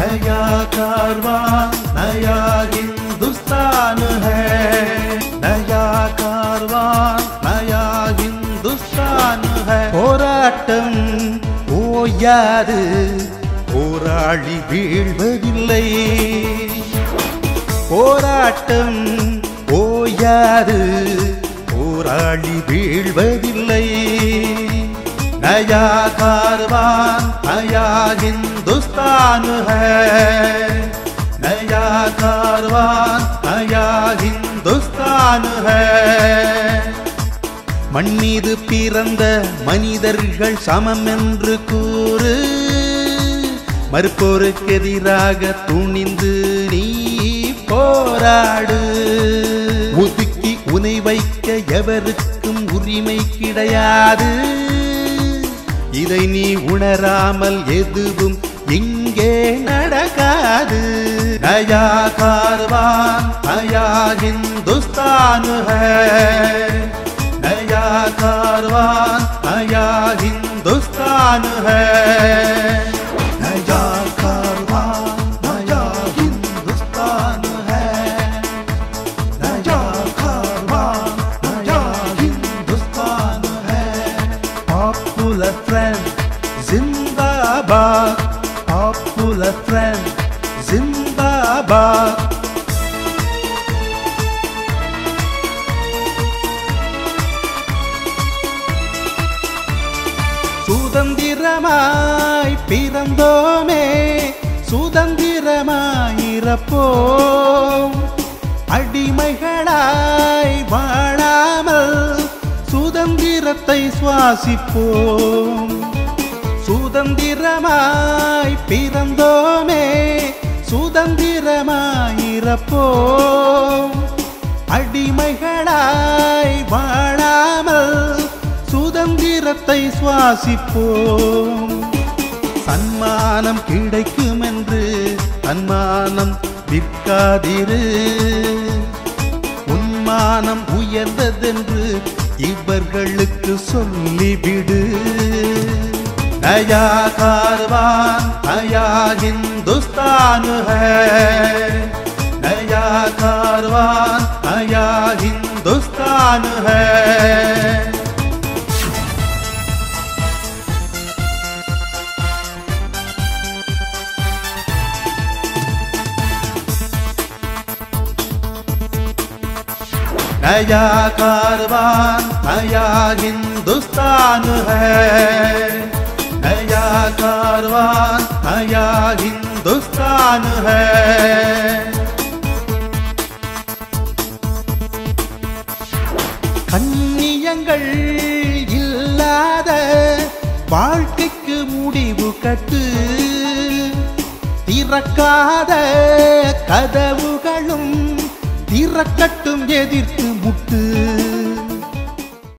नया कारवां नया हिंदुस्तान है नया कारवां नया हिंदुस्तान है போராட்டம் ஓயாது போராளி வீழ்வதில்லை போராட்டம் ஓயாது போராளி வீழ்வதில்லை नया कारवां नया हिंदुस्तान है नया कारवां नया हिंदुस्तान है மண் மீது பிறந்த மனிதர்கள் சமம் என்று கூறு மறுப்போருக்கு எதிராக துணிந்து நீ போராடு ஒதுக்கி உனை வைக்க எவருக்கும் உரிமை கிடையாது இதை நீ உணராமல் எதுவும் இங்கே நடக்காது नया कारवां नया हिंदुस्तान है नया कारवां नया हिंदुस्तान है नया कारवां नया हिंदुस्तान है नया कारवां नया हिंदुस्तान है पॉपुलर फ्रेंड जिंदाबाद पॉपुलर फ्रेंड जिंदाबाद சுதந்திரமாய் பிறந்தோமே சுதந்திரமாய் இறப்போம் அடிமைகளாய் வாழாமல் சுதந்திரத்தை சுவாசிப்போம் சுதந்திரமாய் பிறந்தோமே சுதந்திரமாய் இறப்போம் அடிமைகளாய் வாழாமல் சுதந்திரத்தை சுவாசிப்போம் சன்மானம் கிடைக்கும் என்று தன்மானம் விற்காதிரு உன்மானம் உயர்ந்ததென்று இவர்களுக்கு சொல்லிவிடு नया कारवां नया हिंदुस्तान है नया कारवां नया हिंदुस्तान है नया कारवां नया हिंदुस्तान है नया कारवां नया हिंदुस्तान है கண்ணியங்கள் இல்லாத வாழ்க்கைக்கு முடிவு கட்டு திறக்காத கதவுகளும் திறக்கட்டும் எதிர்த்து முட்டு